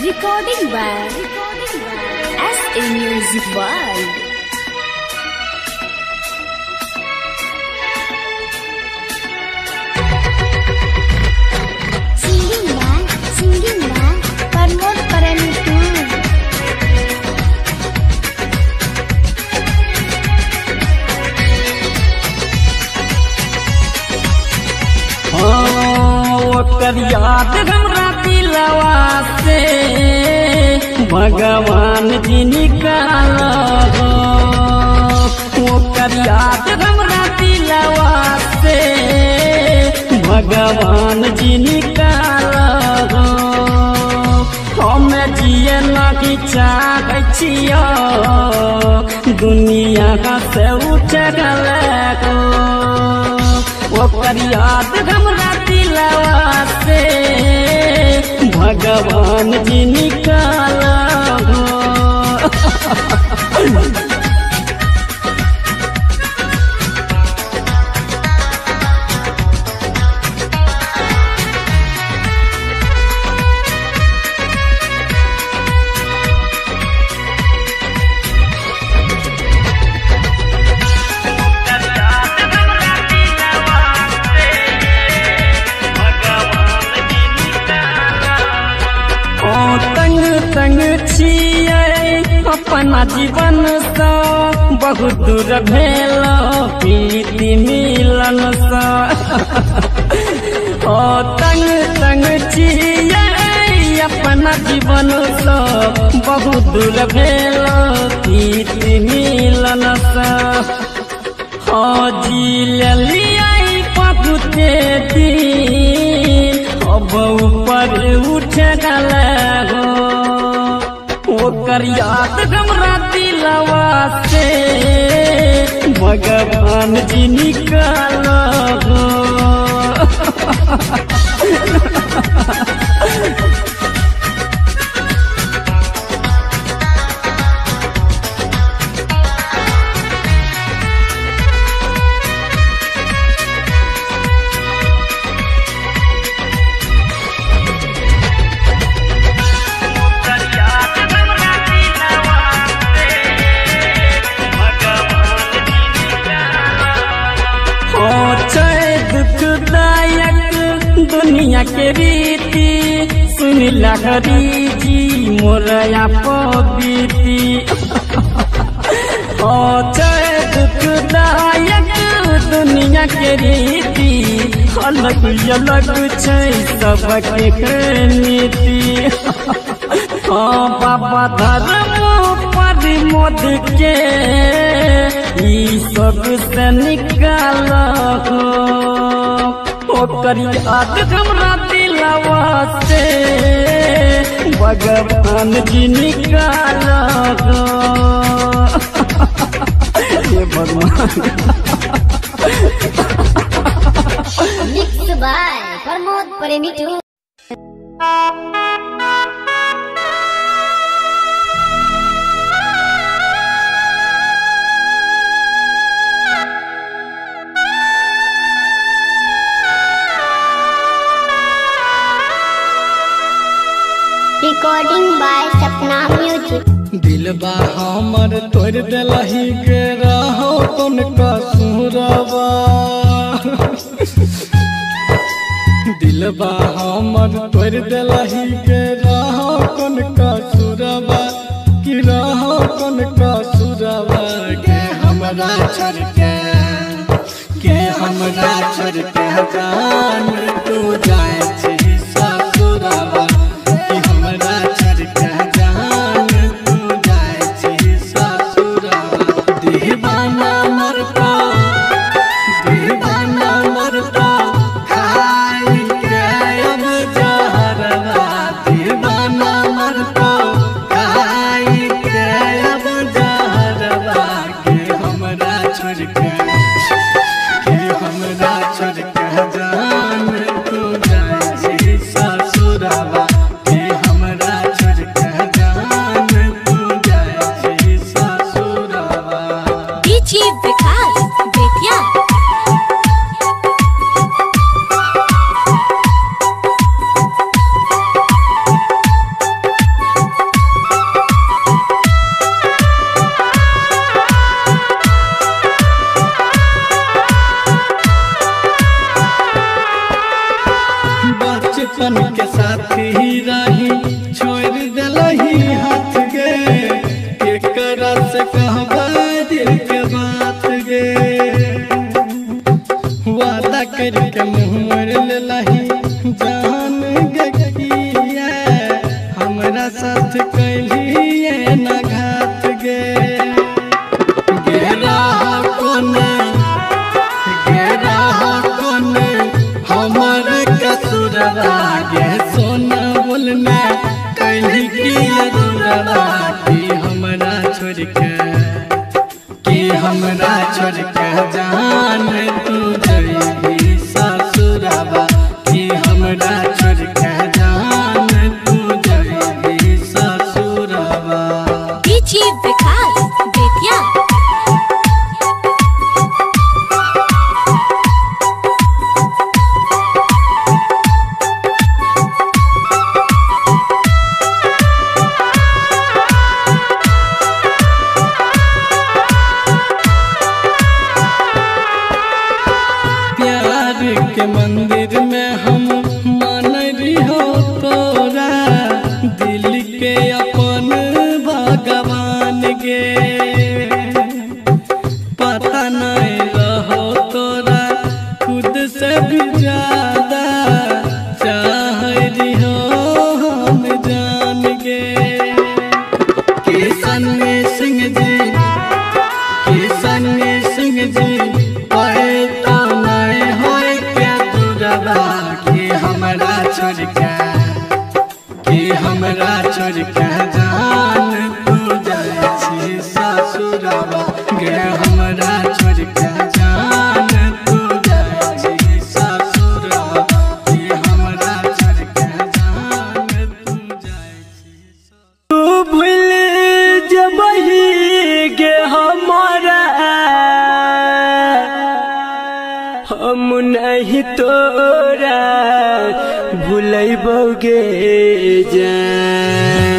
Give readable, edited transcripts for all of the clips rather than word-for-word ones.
Recording by SA Music World. Singing by Pramod Paramitu. ओकर याद हमरा दिलवा से भगवान जी निकाला हो। ओकर याद हमरा दिलवा से भगवान जी निकाला हो। हमें जिए नहीं चाहे छियो दुनिया से उठ गले हो। ओकर याद हमरा दिलवा से भगवान जी निकाला हो। तंग छियै अपना जीवन से बहुत दूर भेल प्रीति मिलन से। ओ तंग छियै अपना जीवन से बहुत दूर भेल प्रीति मिलन से। हो जी लिया बहुते दिन अब ऊपर उठ गले हो। ओकर याद हमरा दिलवा से भगवान जी निकाला हो। दुनिया के रीति सुन लहरी जी मोरया पबीती। ओ दुखदायक दुनिया के रीति अलग अलग छै सबके नीति। बाबा धर्म प्रमोद के ई सब से निकाल हो। ओकर याद हमरा दिलवा से भगवान जी निकाला हो। ये भगवान Mixed by Pramod Paramitu. Recording by Sapna Music. दिलबा हमर तोड़ दिलही के रहो कौन कसूरवा। दिलबा हमर तोड़ दिलही के रहो कौन कसूरवा कि रहो कौन कसूरवा। के हमरा छोड़ के हमरा छोड़ के जान तू जाए छी ससुरवा। कि हमरा छोड़ के जान तू जाए छी ससुरवा। दीवाना मरता खाई के अब जहरवा। दीवाना मरता खाई के अब जहरवा। के हमरा छोड़ के जान तू जाए रही छोड़ दिलही हाथ गे केकरा से कहबा दिल के बात गे वादा करके मुँह मोड़ लेलही जान गे किया हमरा साथ कैलिए न घात गे गेरा कोने हमर कसुरवा गे सोना बोलना कैली किया दूरवा कि हमरा छोड़ के जान तू जइबी ससुरवा कि हमरा छोड़ के जान तू जइबी ससुरवा डीजे विकास बेतिया के मंदिर में हम मान हो तोरा दिल के अपन भगवान गे पता नहीं रहो तोरा खुद से भी ज्यादा चाह हो हम जान गे किशन सिंह जी हमरा छोड़ के जान तू जाइ छी ससुरवा गे हमरा छोड़ के जान तू जाइ छी ससुरवा गे हमरा छोड़ के जान तू जाइ छी तू भूल जबही गे हमरा हम नहीं तोरा भूलैबोगे जान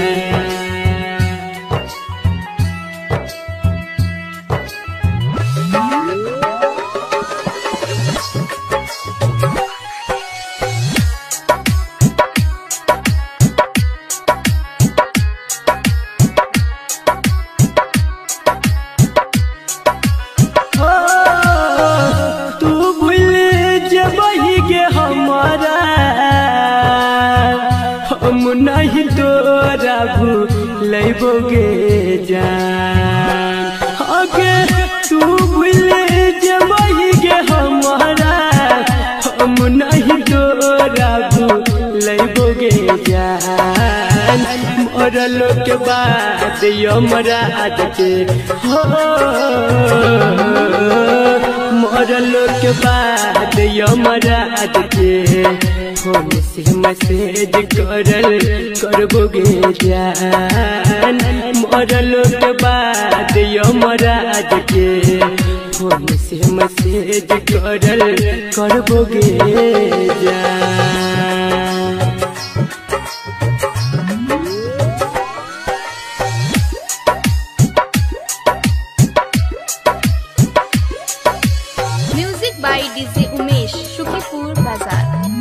नहीं तोरा भूलैबोगे जान अगे तू भूल जबही गे हमरा हम नहीं तोरा भूलैबोगे जान मरल के बाद यमराज के हो मरल के बाद यमराज के फोन से मैसेज करबोगे जान मरल के बाद यमराज के फोन से मैसेज करबोगे जान music by DJ Umesh Shukripur Bazar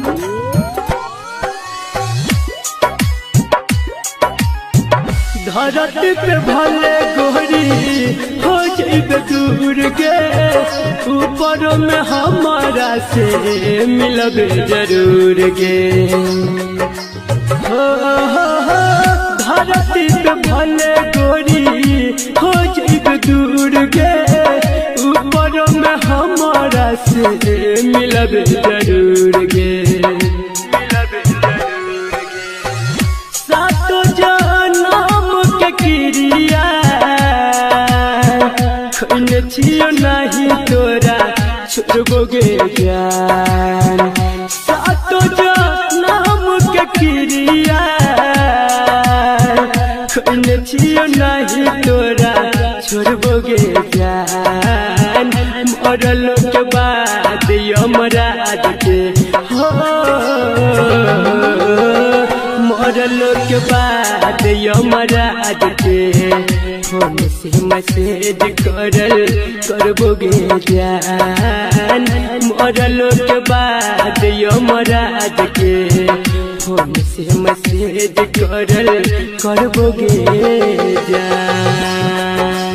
धरती पे भले गोरी हो जाइबे दूर के ऊपर में हमारा से मिलबे जरूर गे हो धरती पे भले गोरी हो जाइबे दूर के ऊपर में हमारा से मिलबे जरूर गे सातो जनम के क्रिया खैले छियो नहीं तोरा छोड़बोगे जान सातो जनम के क्रिया खैले छियो नहीं तोरा छोड़बोगे जान मरल के बाद यमराज के हो मरल के बाद यमराज के फोन से मैसेज करबोगे जान मरल के बाद यमराज के फोन से मैसेज करबोगे जान।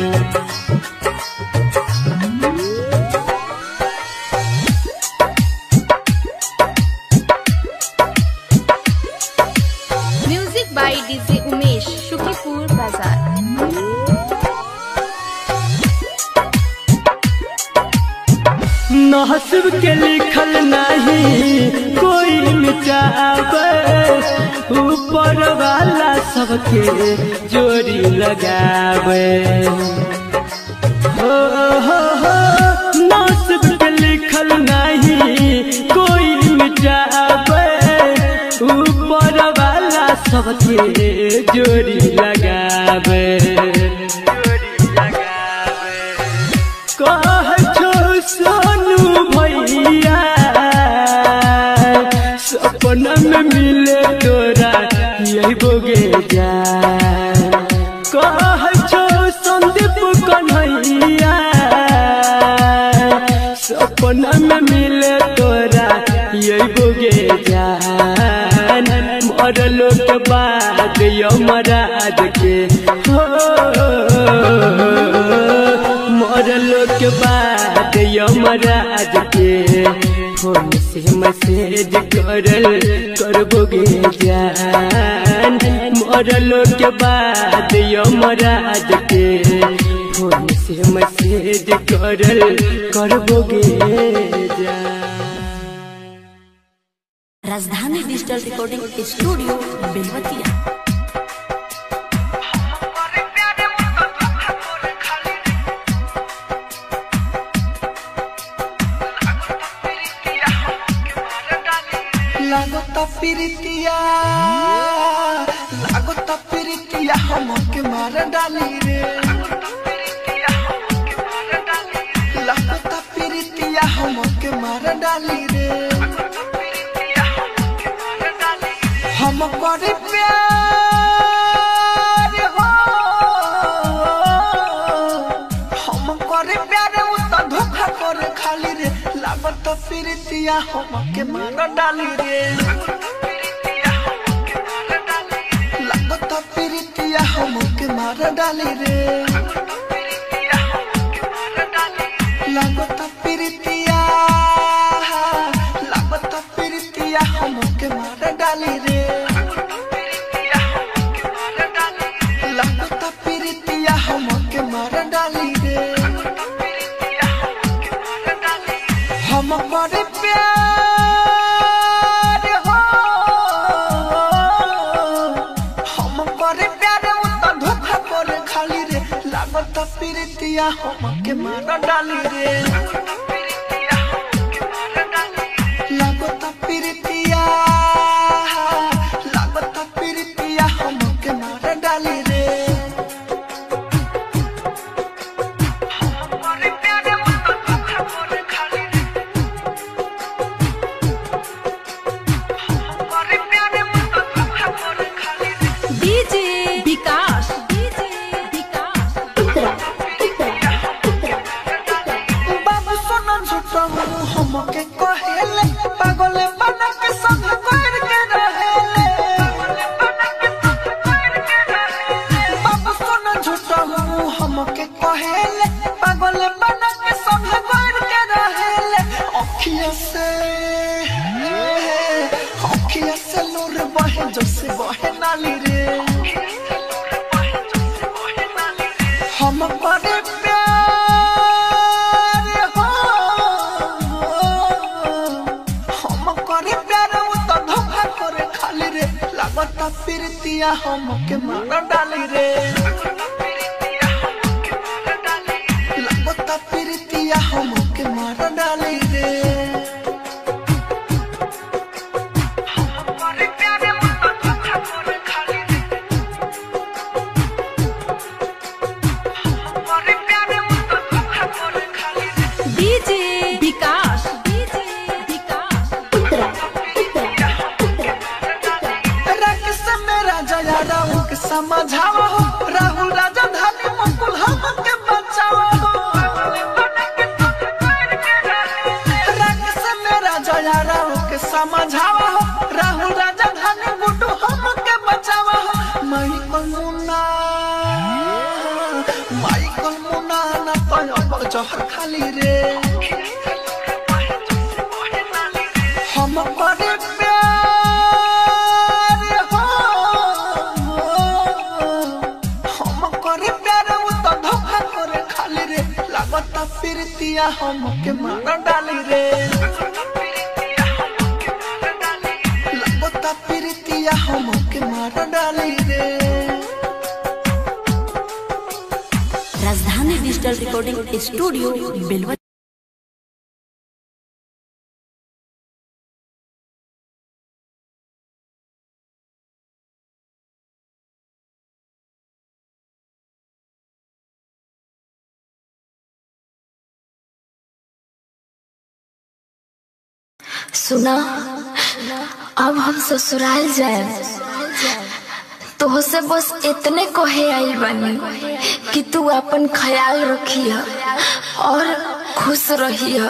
Music by DJ Umesh Shukipur Bazar. नसीब के लिखल नहीं कोई मिटावे, ऊपर वाला सबके जोड़ी लगावे। हो नसीब के लिखल नहीं कोई मिटावे, ऊपर वाला सबके जोड़ी लगावे। सपना में मिले तोरा यही बोगे जान। कह छो संदीप कन्हैया सपना में मिले तोरा यही बोगे जान। मरलो के बाद यमराज के मरलो के बाद यमराज के फोन से मैसेज करबोगे जान। मरलो के बाद यमराज के फोन से मैसेज करबोगे जान। राजधानी डिजिटल रिकॉर्डिंग स्टूडियो बेलवतिया। लागता प्रीतिया हमके मार डाली रे। लागता प्रीतिया हमके मार डाली रे। हम करे प्यार हो, हम करे प्यार वो तो धोखा करे खाली रे। लागता प्रीतिया हमके मार डाली रे। लागता प्रीतिया हमके मार डाली रे। लागता प्रीतिया हमके मार डाली रे। लागता प्रीतिया हमके मार डाली रे। हम करे प्यार हो, हम करे प्यार वो तो धोखा करे खाली रे। लागता प्रीतिया हमके मार डाली रे। लागता प्रीतिया हमके मार डाली रे। डीजे विकास बाबू सोना झूठा हमके कहेले पागल बना के संग कर के रहेले। बाबू सोना झूठा हमके कहेले पागल बना के संग कर के रहेले। अखिया से लोर बहे जैसे बहे नाली रे। हम करे प्यार हो, हम करे प्यार वो तो धोखा करे खाली रे। लागता प्रीतिया हमके मार डाली रे। लागता प्रीतिया हमके मार डाली रे। डीजे विकास राकेश मेरा जया राहु के समझावा हो। राहुल राजधानी मुकुल हमके बचावा हो। राकेश मेरा जया राहु के समझावा हो। राहुल राजधानी जहर खाली रे हम करे प्यार हो हम करे प्यार वो तो धोखा करे खाली रे लागता प्रीतिया हमके मार डाली रे लागता प्रीतिया हमके मार डाली रे। राजधानी डिजिटल रिकॉर्डिंग स्टूडियो बेलवा। सुना अब हम ससुराल जाए तो से बस इतने कहे आई बनी कि तू अपन ख्याल रखिया और खुश रहिया।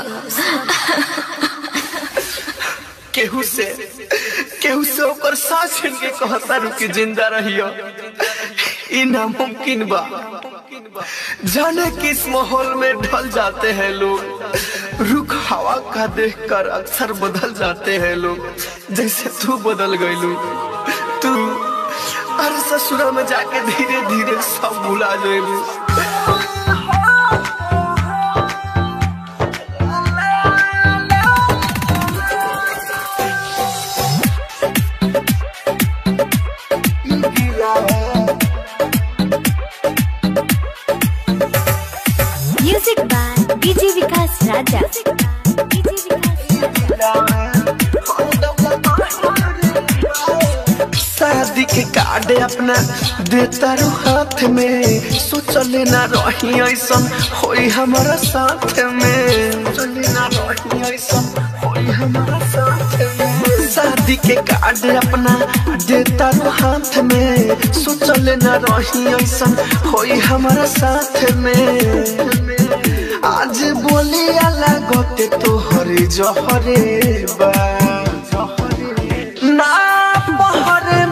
केहू से ओकर सांस छीन के कहता रुकी जिंदा रहियो ई नामुमकिन बा। जाने किस माहौल में ढल जाते हैं लोग रुख हवा का देखकर अक्सर बदल जाते हैं लोग जैसे तू बदल गईलू तू अरे ससुरा में जाके धीरे धीरे सब भुला जाएगी। Music by DJ Vikas Raja. शादी के कार्ड अपना देता रू हाथ में सोचले ना रही ऐसन होई हमारा साथ में सोचले ना रही ऐसन होई हमारा साथ में। शादी के कार्ड अपना देता रू हाथ में सोचले ना रही ऐसन होई हमारा साथ में। आज बोली अलग होते तो हरे जहरे बा ना बहरे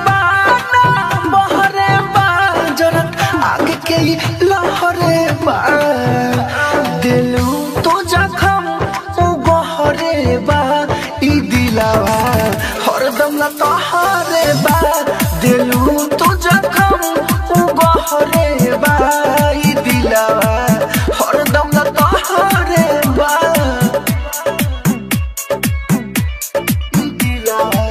बा जरत आगे के लहरे बा दिलू तो जखम ओ गहरे बा ई दिलावा हरदम ला तोहरे बा दिलू तो जखम ओ गहरे बा ई दिलावा हरदम ला तोहरे बा ई दिलावा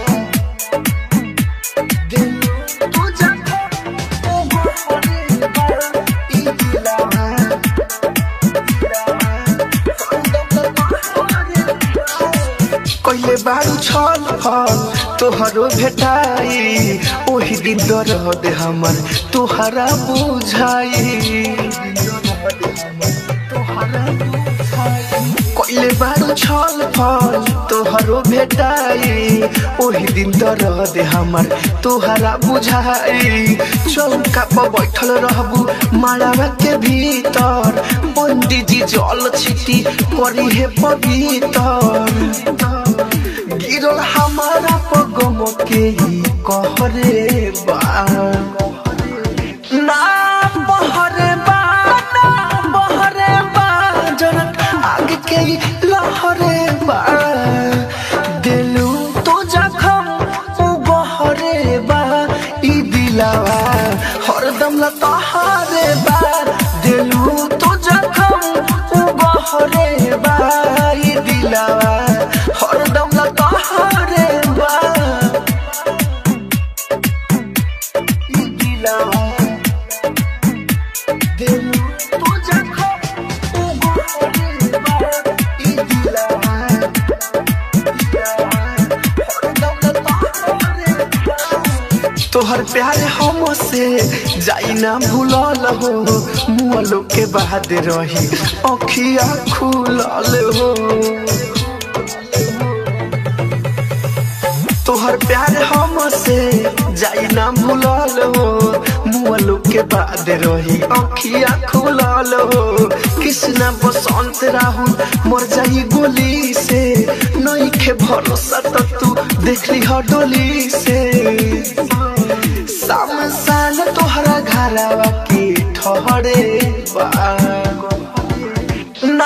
कइले बारू छल फल तोहरो भेटाई ओही दिन दर्द हमर तोहरा बुझाई। कइले बारू छल फल तोहरो भेटाई ओही दिन दर्द हमर तोहरा बुझाई। चौका पर बैठल रहबू माड़ावा के भीतर पंडित जी जल छिटी करी है पवित्र गिरल हमारा पगम के कहरे बा ना बहरे बा जनक आगे के लहरे बा दिलू तो जखम ओ गहरे बा ई दिलावा हरदम ला तोहरे बा दिलू तो जखम ओ गहरे बा ई दिलावा हरदम ला तोहरे बा ई दिलावा दिलू तो जखम ओ गहरे बा ई दिलावा हरदम ला तोहरे बा। तोहर प्यार हमसे जाई ना भूलल हो मुअलो के बाद रही अखिया खुलल हो। तोहर प्यार हमसे जाई ना भूलल हो मुअलो के बाद रही अखिया खुलल हो। कृष्णा बसंत राहुल मर जाई गोली से नहीं के भरोसा तो तू देख ली डोली से सामसान तोहरा घरवा की ठहरे बा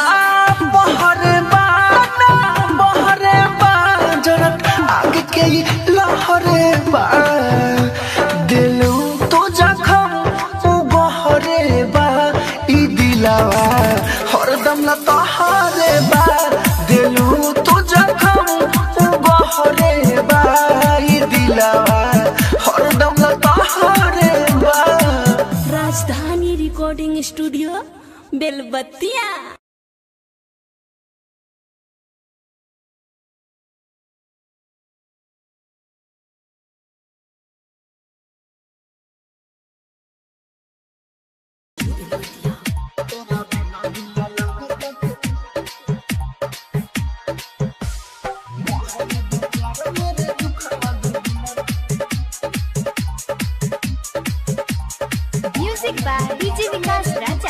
लहरे बा दिलू तो जखम बहरे बा ई दिलवा हरदम न तोहरे बा दिलू तो जखम बहरे बा ई दिलवा हरदम न तोहरे बा। Rajdhani recording studio Belbattiya. Music by DJ Vikas Raja.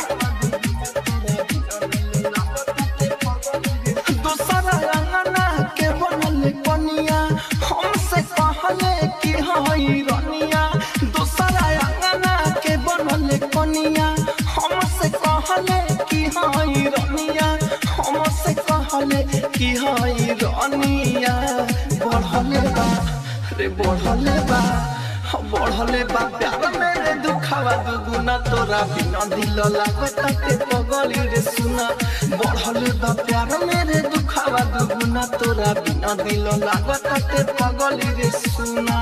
दूसरा अंगना के बनल कनिया हमसे कहले कि हई रनिया। दूसरा अंगना के बनल कनिया हमसे कहले कि हई रनिया। हमसे कहले कि हई रनिया। बढ़ले बा रे बढ़ले बा बढ़ले बा प्यार मेरे दुखावा दुगुना तोरा बिना दिल लागताटे पगली रे सुना। बढ़ले बा प्यार मेरे दुखावा दुगुना तोरा बिना दिल लागताटे पगली रे सुना।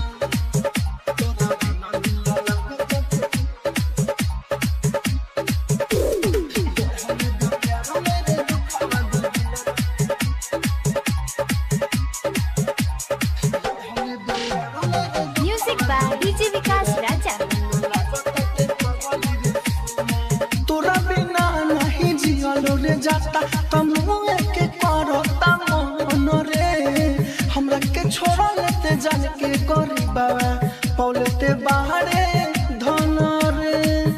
Music by DJ Vikas Raja. तोरा बिना नहीं जियलो रे जाता तमुए के करता मन रे। हमरा के छोड़ लेते जान के गरीबा पौलते बाहरे धन रे।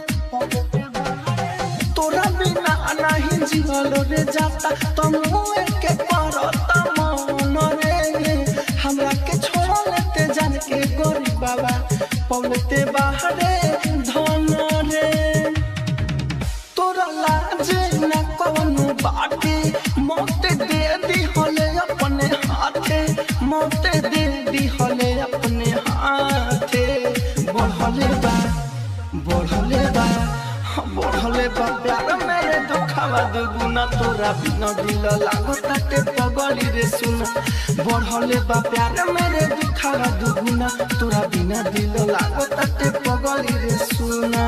तोरा बिना नहीं जियलो रे जाता तमुए के करता मन रे। हमरा के छोड़ लेते जान के गरीबा पौलते बाहरे धन रे। तोरा लाज न कोनो बाटे मौत दे दी होले अपने हाथे। मौत दे दी होले अपने हाथे। बढ़ले बा बढ़ले बा बढ़ले बा प्यार मेरे दुखावा दुगुना तोरा बिना दिल लागताटे पगली रे सुना। बढ़ले बा प्यार मेरे दुखावा दुगुना तोरा बिना दिल लागताटे पगली रे सुना।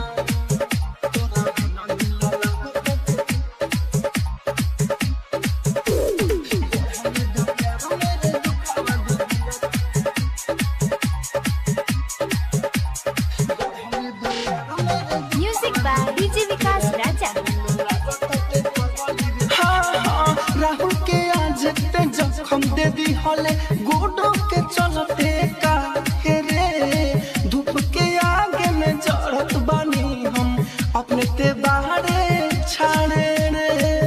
Music by DJ Vikas Raja. Rahul के आज ते जखम दे दी हले गोडो के चलते का रे। धूप के आगे में जड़त बानी हम अपने ते बाहरे छाड़े रे।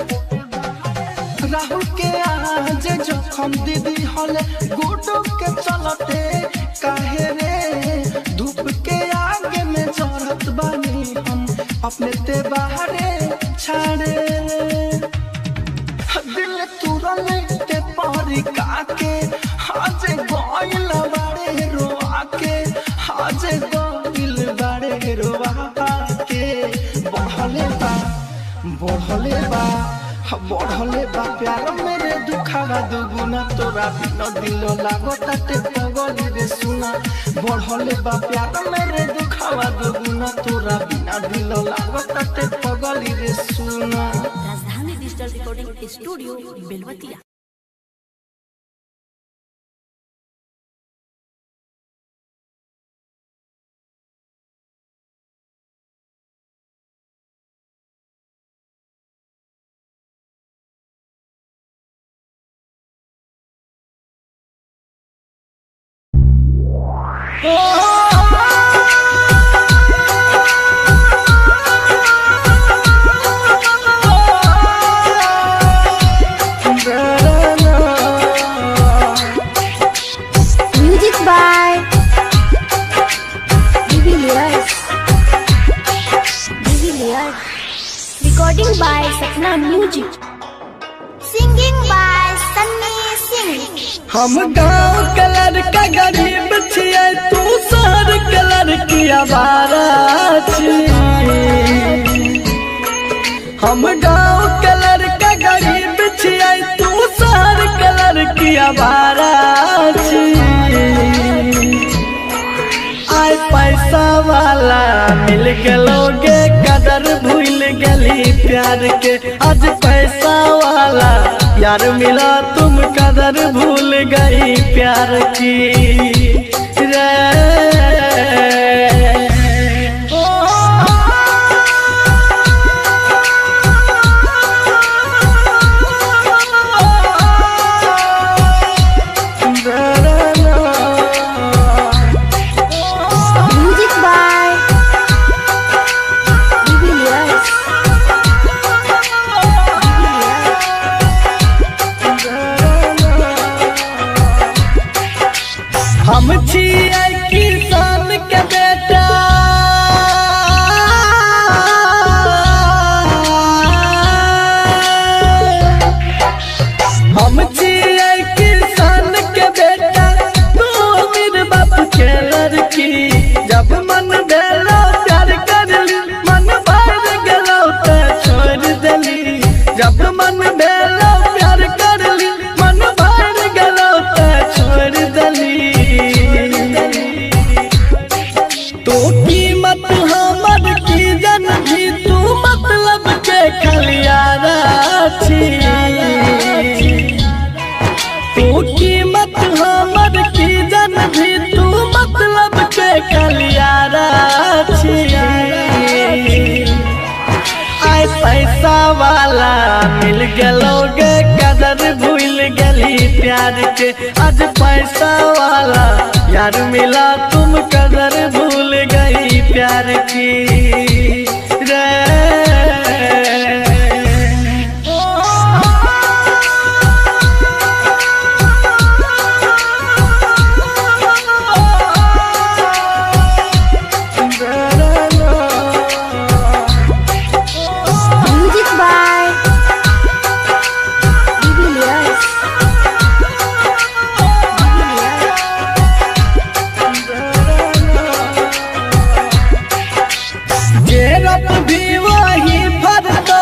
राहुल के आज जखम दे दी हले गोडो के चलते काहे रे। धूप के आगे में जड़त बानी हम अपने ते बाहरे छाड़े रे। दिल तुरले ते पारी काके आज गोइल बाड़े रोआ के। आज गोइल बाड़े रोआ के। बढ़ले बा बढ़ले बा बढ़ले बा प्यार मेरे दुखावा दुगुना तोरा बिना दिल लागताटे पगली रे सुना। बढ़ले बा प्यार मेरे दुखावा दुगुना तोरा बिना दिल लागताटे पगली रे सुना। Rajdhani digital recording studio Belbattiya. Music by de Villiers. Recording by Sapna music. Singing by Sunny Singh. हम गाँव के लड़का गरीब छियै तू शहर के लड़की आवारा छी। हम गाँव के लड़का गरीब छियै तू शहर के लड़की आवारा छी। आय पैसा वाला मिल गलोगे कदर भूल गली प्यार के। आज पैसा वाला यार मिला तुम कदर भूल गई प्यार की रे। हम छियै किसान के बेटा हम छियै किसान के बेटा तू अमीर बाप के लड़की। जब मन भेलो प्यार करली मन भर गेलो त छोड़ देली। जब मन भेलो प्यार करली मन भर गेलो त छोड़ देली। तू कीमत हमर की जन भी तू मतलब के खलियारा छी। तू कीमत हमर की जन भी तू मतलब के खलियारा छी। आय पैसा वाला मिल गलोगे कदर भूल गली प्यार के। आज पैसा वाला यार मिला तुम कदर भूल गई प्यार की रे। भी वही भरतो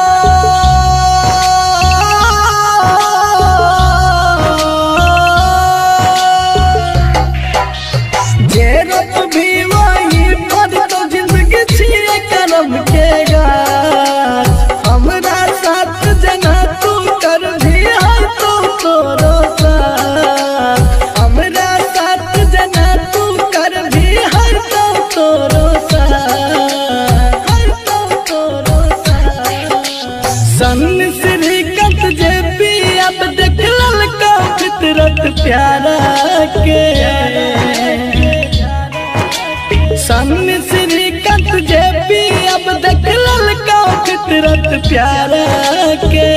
जेरत भी वही भरतो। जिंदगी छिए करम के गाछ हमरा साथ जना तू कर भी है तो तोरो साथ। हमरा साथ जना तू कर भी है तो तोरो सन श्रीकांत जे पी अब देख ललका फितरत प्यारा के। सन श्रीकांत जे पी अब देख ललका फितरत प्यारा के।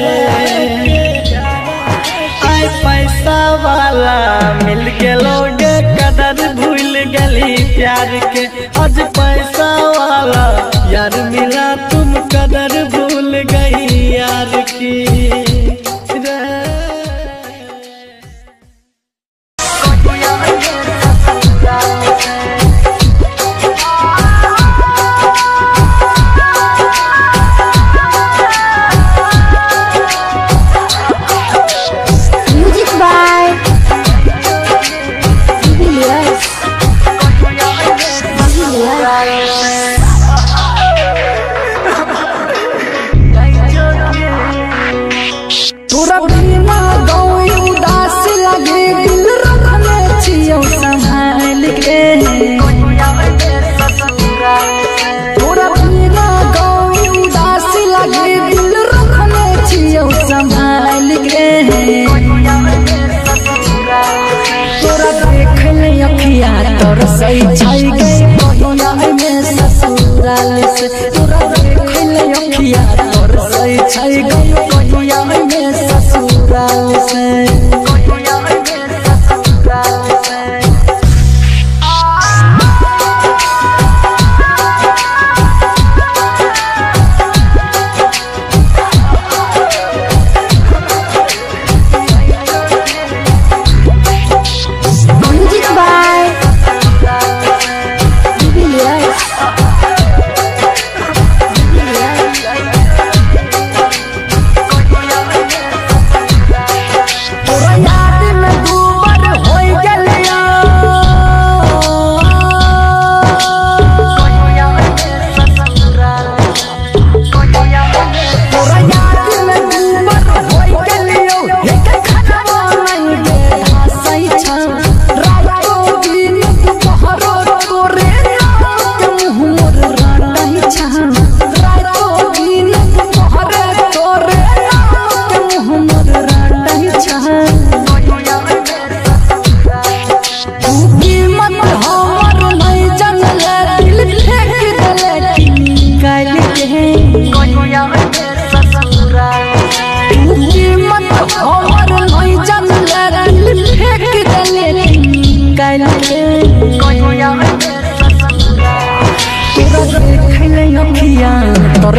आय पैसा वाला मिल गलोगे कदर भूल गली प्यार के। आज पैसा वाला यार मिला तुम कदर भूल गई यार की रे। तोरा बिना गाँव उदास लगे दिल रखने छियो संभाल के। तोरा बिना गाँव उदास लगे दिल रखने छियो संभाल के। तोरा देख ले अखिया तोर सही छई गई कहिया में ससुराल से। तोरा देख ले अखिया तोर सही छई गई कहिया में ससुराल से।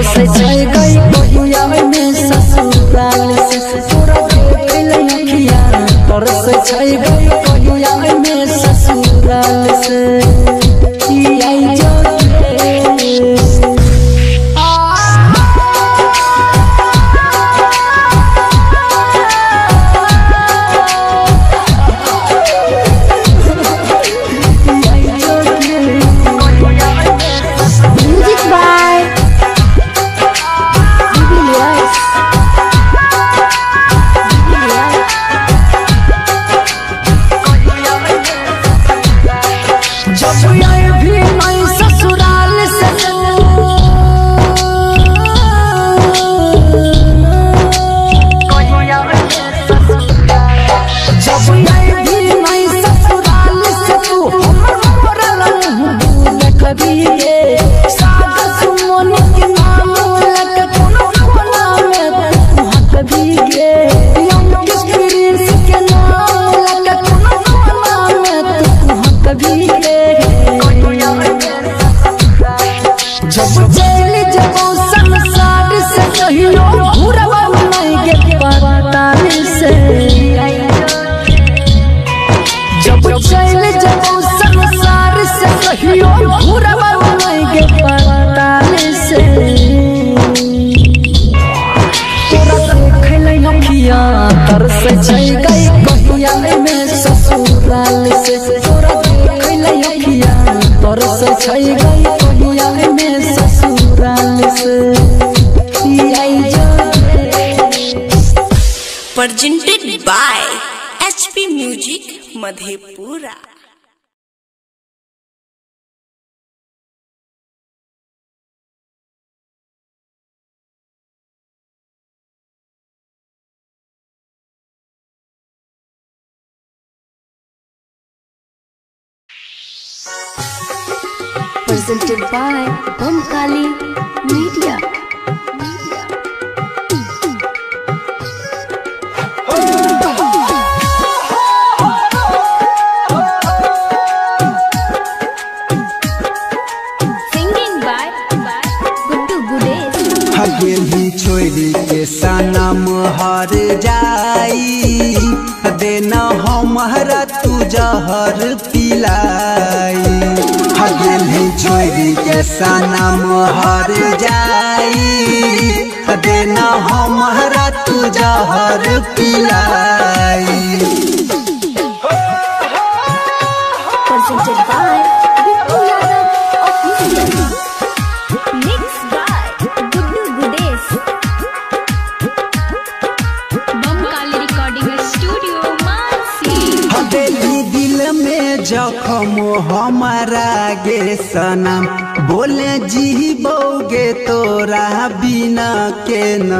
से चल गई कहिया में ससुराल से तोरा देखले अखिया तर से चल गई कहिया में ससुराल से आई जो तर से चल गई कहिया में ससुराल से तोरा देखले अखिया तर से चल गई कहिया में ससुराल से आई जो presented by HP Music Madhepura. presented by Omkali Media. Singing by Guddu Gudesh. हगेली छोड़ी के सनम हर जाई देना हमारा तू जहर पिलाई हगेली छोड़ी के सनम हर जाई देना हमारा तू जहर पिलाई Presented by Bittu Yadav Official. Mixed by Guddu Gudesh. Bamkali Recording Studio, Mansi. हवेली दिल में जखम हमारा गे सनम बोले जी बोगे तोरा बिना के न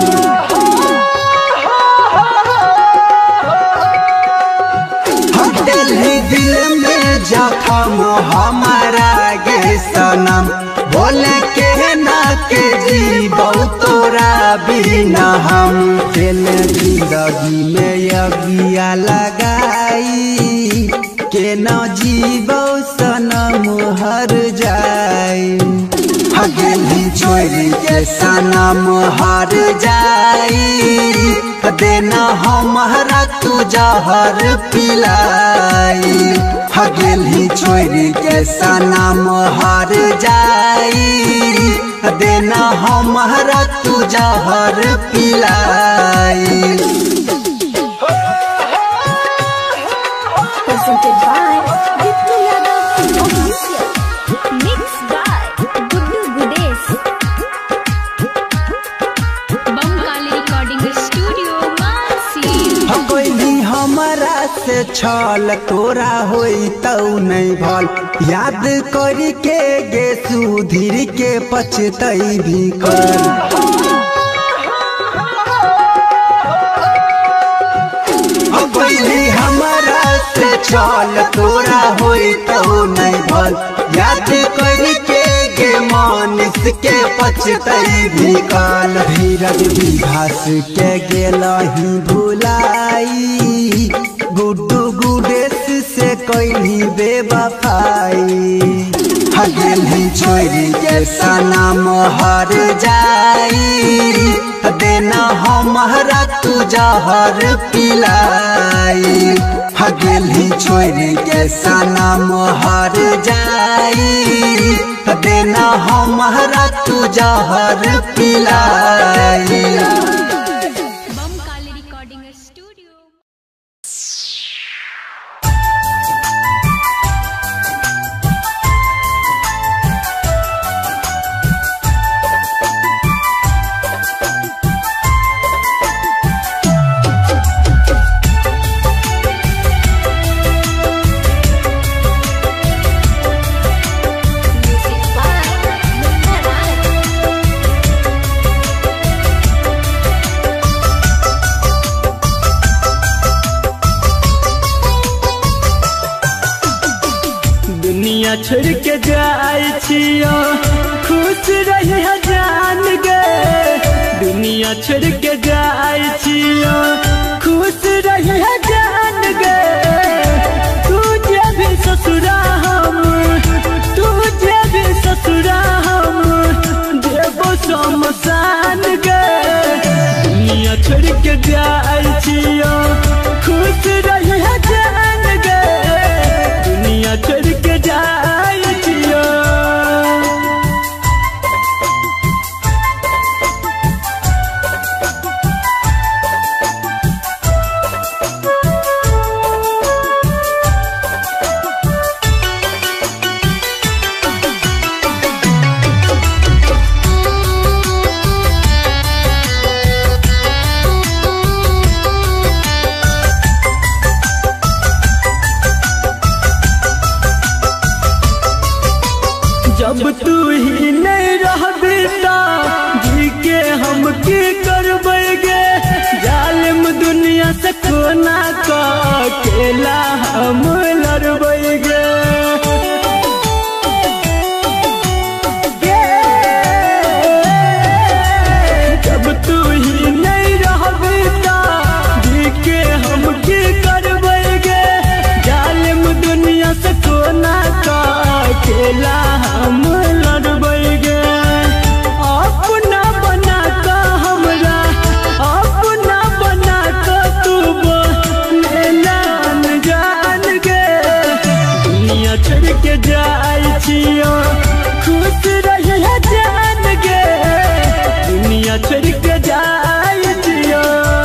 हवेली दिल में जखम हमारा गे सनम बोले के ना के जी बो तोरा बिना हम दिल जिंदगी में अगिया लगाई के न जीवो सनम हर जाई हगेली छोड़ी के सनम हर जाई देना हमारा तू जहर पिलाई हगेली छोड़ी के सनम हर जाई देना हमारा तू जहर पिलाई Presented by Bittu Yadav Official. Mixed by Guddu Gudesh. Bamkali Recording Studio, Mansi. कोई हमारा से छल तोरा होई तौ नहीं भल याद करी के गे सुधीर के पछतई भी कर कोई हमारा से छल तोरा होई तौ नहीं भल याद करी के गे मानिस के पछतई भी काल धीरज विभास के गेलही भुलाई गुड्डू गुडेश से कोई बेवफाई गेली छोरी के सनम हर जाई देना हमारा तू जहर पिलाई गेली छोरी के सनम हर जाई देना हमारा तू जहर पिलाई। दुनिया छोड़ के जाए छियो खुश रही जान गे दुनिया छोड़ के जाए छियो खुश रही जान गे तुझे भी ससुरा हम तुझे भी ससुरा हम देवो शमशान गे दुनिया छोड़ के जाए छियो खुश रही जान गे दुनिया छोड़ के जाए छियो। जब तू ही नहीं रहबी जी के हम की करबेगे जालिम दुनिया से कोना का अकेला हम लड़बेगे जब तू ही नहीं रहबी जी के हम की करबेगे जालिम दुनिया से कोना का अकेला हम लड़बेगे अपना बना का हमरा अपना बना का तू जान गे दुनिया छोड़ के जाए छियो खुश रही जान गे दुनिया छोड़ के जाए छियो।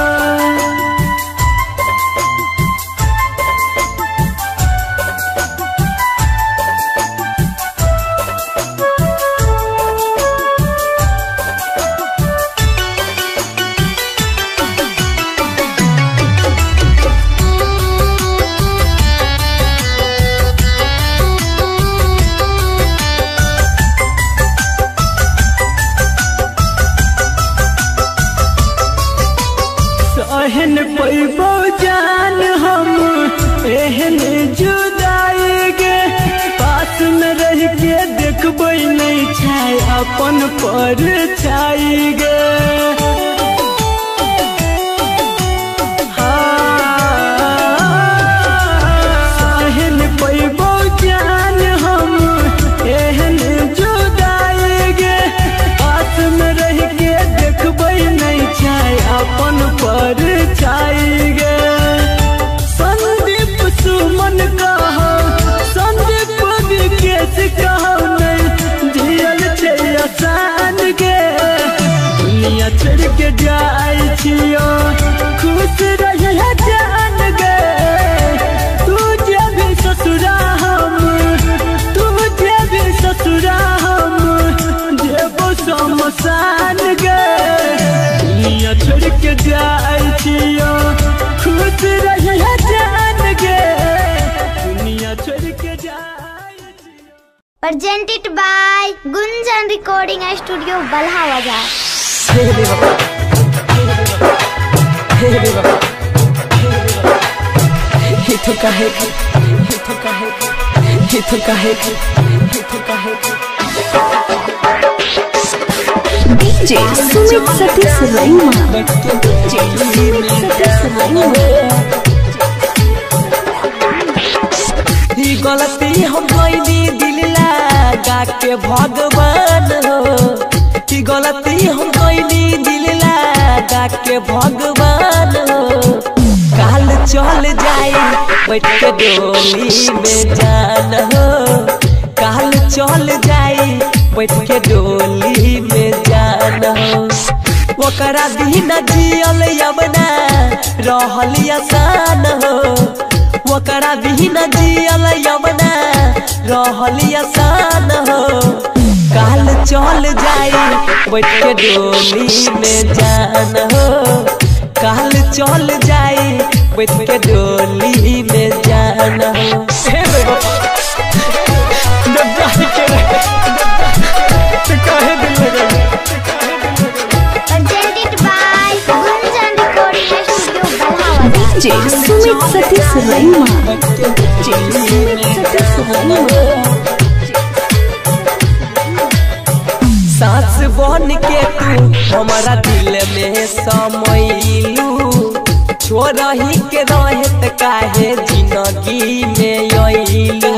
एहन पैबो जान हम एहन जुदाई गे पास में रह के देखबै नहीं छै अपन पर छाई गे एहन पैबो जान हम एहन जुदाई गे पास में रह के देखबै नहीं छै अपन पर छाई गे संदीप सुमन कहो संदीप विकेश कहो नहीं जियल छै आसान गे दुनिया छोड़ के जाए छियो खुश रही जान गे तुझे भी ससुरा हम तुझे भी ससुरा हम देवो शमशान गे दुनिया छोड़ के जाए छियो खुश रही जान गे दुनिया छोड़ के जाए छियो। Presented by Gunjan Recording Studio, Balha Bazaar. DJ Sumit Satish Raima. DJ Sumit Satish Raima. गलती हम गईली दिल लगा के भगवान हो कि गलती हम कैनी दिल लगा के भगवान हो काल चल जाई बैठ के डोली में जान हो काल चल जाई बैठ के डोली में जान हो ओकरा बिना जियल यवना रहल आसान हो ओकरा बिना जियल यवना रहल आसान हो काल चल जाई बैठ के डोली में जान हो काल चल जाई बैठ के डोली में जान हो DJ Sumit Satish Raima. DJ Sumit Satish Raima. सांस बन के तू हमारा दिल में समैलू छोड़ही के रहत काहे जिंदगी में अइलू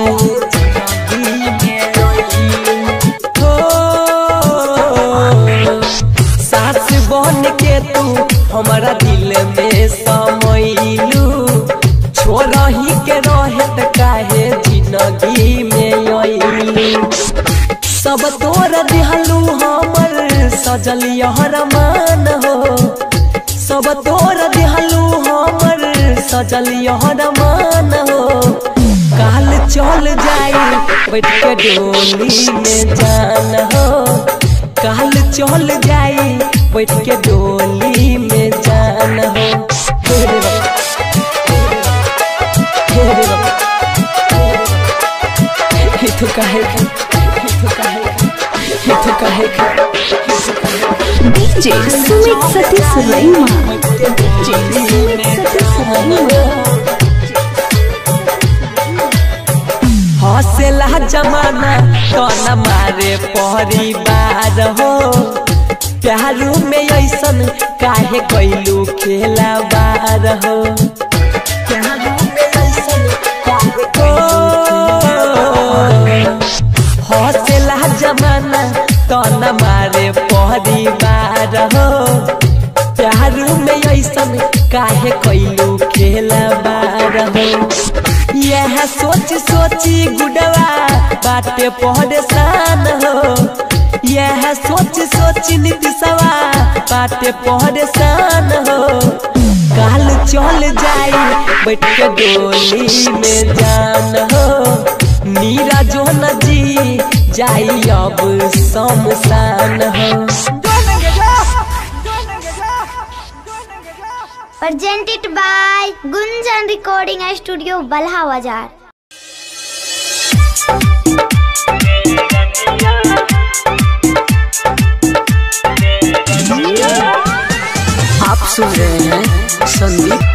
सांस बन के तू हमारा दिल में समैलू छोड़ही के रहत काहे जिंदगी में अइलू सब तोर दिहलू हमर सजल यहरमान हो सब तोर दिहलू हमर सजल यहरमान हो काल चल जाई बैठ के डोली में जान हो काल चल जाई बैठ के डोली में जान हो तो काहे DJ Sumit Satish Raima. DJ Sumit Satish Raima. हौसला जमाना कौन मारे परिवार हो प्यारू में ऐसन काहे कैलू खेला बार हो प्यारू में ऐसन काहे हौसला जमाना तन मारे परिवार हो प्यारू में ऐसन काहे कैलू खेला बार हो यह सोच सोची गुडवा बाटे परेशान हो यह सोच सोची नीतिशवा बाटे परेशान हो काल चल जाई बैठ के डोली में जान हो नीरा जो न जी जाई अब शमशान हो Presented by Gunjan Recording Studio, Balha Bazaar. आप सुन रहे हैं संदीप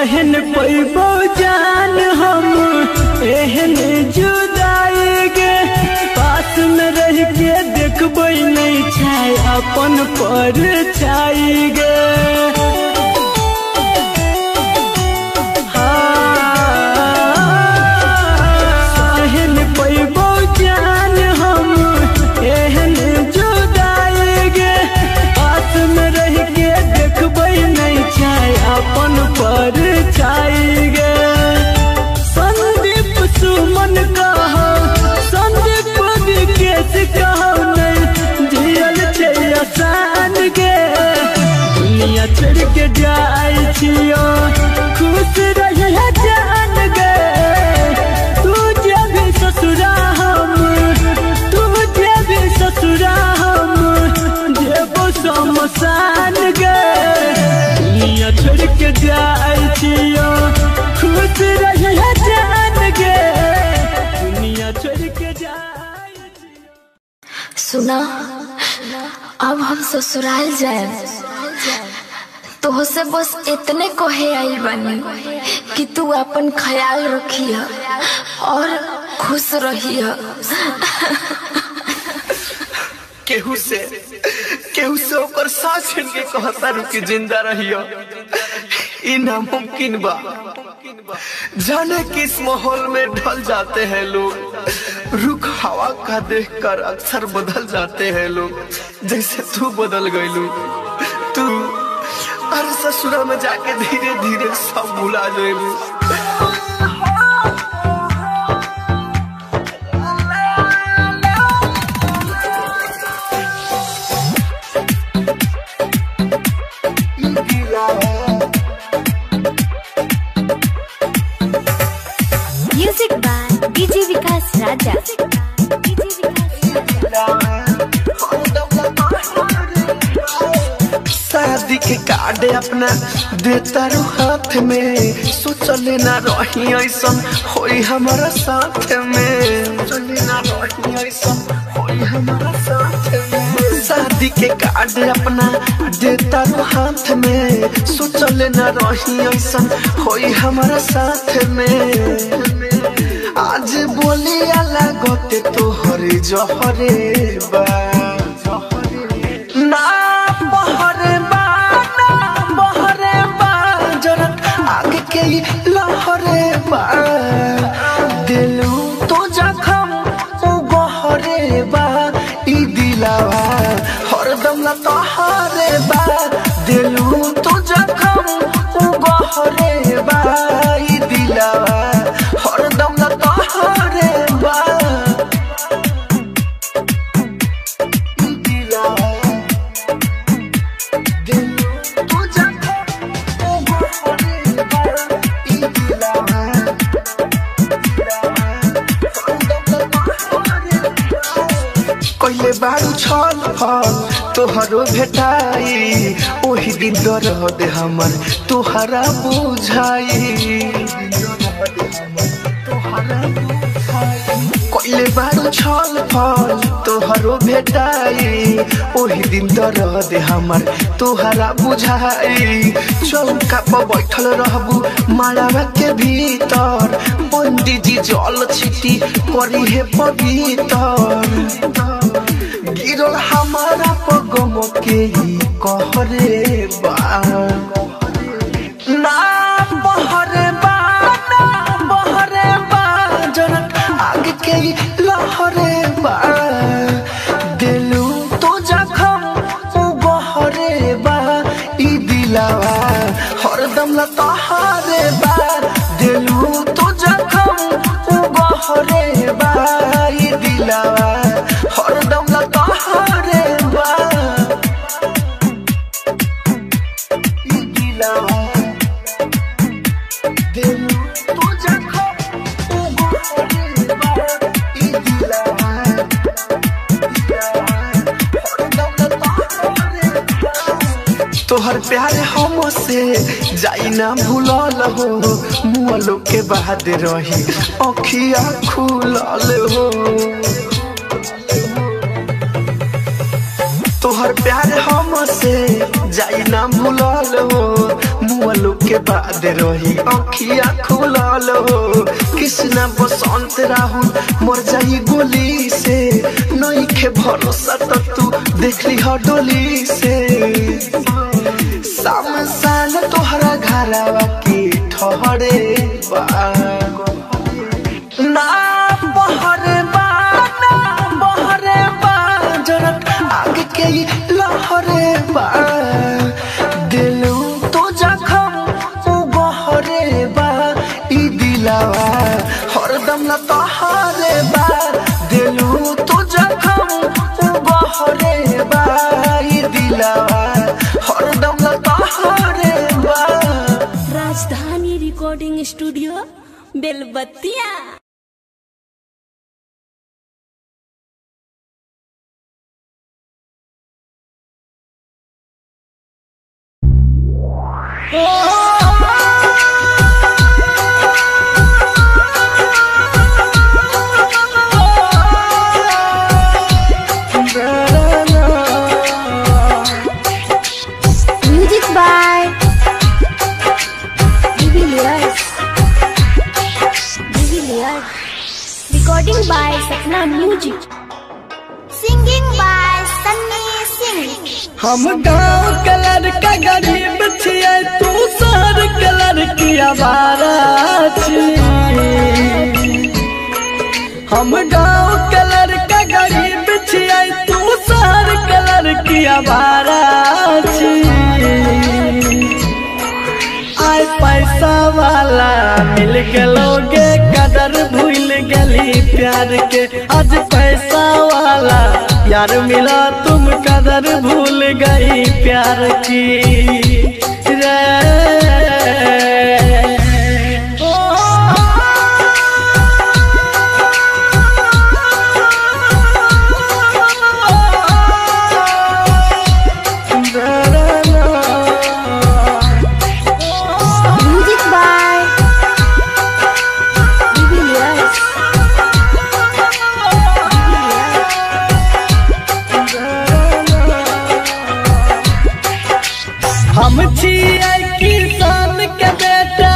सहन पैबो जान हम एहन जुदाई गे, पास में रह के देखबै नहीं छाय अपन पर छाई गे। सहन पैबो जान हम एहन जुदाई गे, पास में रह के देखबै नहीं छाय अपन पर छाई गे। संदीप सुमन कहो, संदीप विकेश कहो नहीं जियल छै आसान गे। दुनिया छोड़ के जाय छियो खुश रहिए जान गे। तू जे भी ससुरा हम, तू जे भी ससुरा हम जेबो शमशान गे। दुनिया छोड़ के जाय छियो खुश रहिए जान गे। दुनिया छोड़ के जाय सुना, अब हम ससुराल जाए तो से बस इतने कहे आई बनी कि तू अपन ख्याल रखिए और खुश रहिए। केहू से ओकर सांस छीन के कहता रुकी जिंदा रहियो, ई नामुमकिन बा। जाने किस माहौल में ढल जाते हैं लोग, रुख हवा का देखकर अक्सर बदल जाते हैं लोग। जैसे तू बदल गईलू, तू हर ससुरा में जाके धीरे धीरे सब भुला जाएलू। Music by DJ Vikas Raja. शादी के कार्ड अपना देता रू हाथ में, सोचले ना रही ऐसन होई हमारा साथ में। सोचले ना रही ऐसन होई हमारा साथ में। शादी के कार्ड अपना देता रू हाथ में, सोचले ना रही ऐसन होई हमारा साथ में। आज बोली अलग होते तो हरे जहरे बा ना बहरे बा, ना बहरे बा जरत आगे के लहरे बा। दिलू तो जखम उ गहरे बा, ई दिलावा हरदम ना तोहरे बा। दिलू तो जखम उ गहरे बा, ई दिलावा हरदम ना तोहरे बा। कहले बारू छल फल तोहरो भेटाई, ओही दिन दर्द हमर तोहरा बुझाई। कहले बारू छल फल तोहरो भेटाई, ओही दिन दर्द हमर तोहरा बुझाई। चौका पर बैठल रहबू मालावा के भीतर, पंडित जी जल छिटी करी है पवित्र। गिरल हमारा पगम के ही कहरे बा ना बहरे बा, ना बहरे बा जरत आगे के ही लहरे बा। दिलू तो जखम उ गहरे बा, ई दिलावा हरदम ला तोहरे बा। दिलू तो जखम उ गहरे बा, ई दिलावा हरदम ला तोहरे बा। ई दिलावा दिलू तो जखम उ गहरे बा, ई दिलावा तोहर प्यार हमसे जाई ना भूलल हो, मुअलो के बाद रही अखिया खुलल हो। तोहर प्यार हमसे जाई ना भूलल हो, मुअलो के बाद रही अखिया खुलल हो कृष्णा बसंत राहुल मर जाई गोली से नई के भरोसा तो तू देख ली हो डोली से सामसान तोहरा घरवा की ठहरे बा ना बहरे बा ना बहरे बा जरत आगे के लहरे बा दिलू तो जखम उ बहरे बा ई दिलावा हरदम ना तोहरे बा दिलू तो जखम उ बहरे बा ई दिलावा हरदम ना तोहरे बा। Rajdhani recording studio Belbattiya. Music by recording by Sapna music. Singing by Sunny Singh. हम गांव कलर का गरीब छिए तू शहर कलर की आवारा छी हम गांव कलर का गरीब छिए तू शहर कलर की आवारा छी आय पैसा वाला मिल गलोगे कदर भूल गली प्यार के आज पैसा वाला यार मिला तुम कदर भूल गई प्यार की रे म्यूजिक बाय हम छिए किसान के बेटा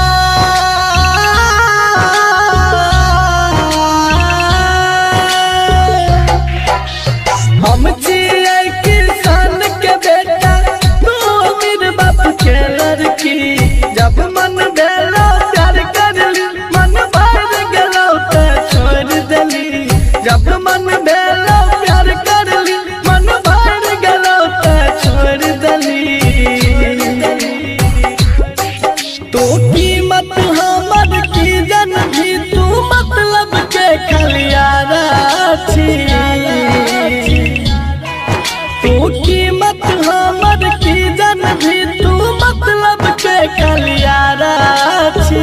हम छिए किसान के बेटा तू अमीर बाप के लड़की जब मन भेलो प्यार कर ली मन भर गेलो तो छोड़ देली जब मन भेलो प्यार कर ली मन भर गेलो तो छोड़ देली तो कीमत हमर की जन भी तू मतलब के खलियारा छी तो कीमत हमर की जन भी तू मतलब के खलियारा छी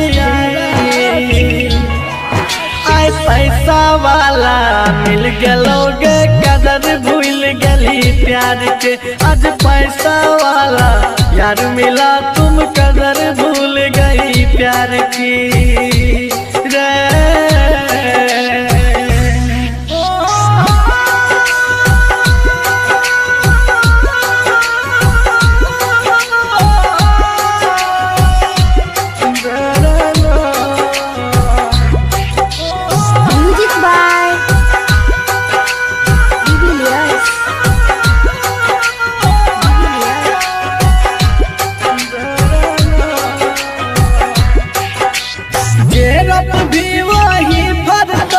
आय पैसा वाला मिल गलोगे कदर भूल गली प्यार के आज पैसा वाला यार मिला तुम कदर भूल गई प्यार की रे म्यूजिक बाय जेरप भी वही भरतो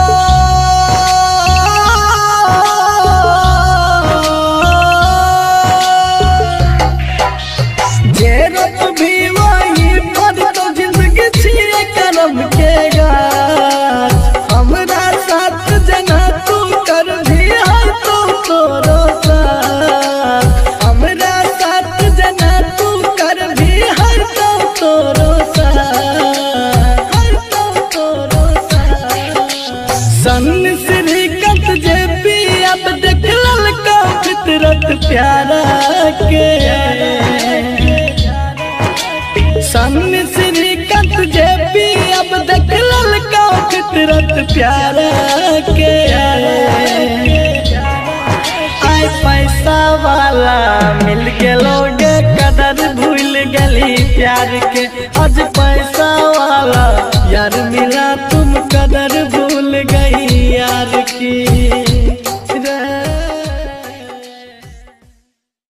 जेरप भी वही भरतो जिंदगी छिए करम के गाछ हमरा साथ जना तू कर भी है तो तोरो साथ हमरा साथ जना तू कर भी है तो तोरो सन श्रीकांत जे पी अब देख ललका फितरत प्यारा के सन श्रीकांत जे पी अब देख ललका फितरत प्यारा के आय पैसा वाला मिल गलोगे कदर भूल गली देली प्यार के। आज पैसा वाला यार मिला तुम कदर भूल गई यार की।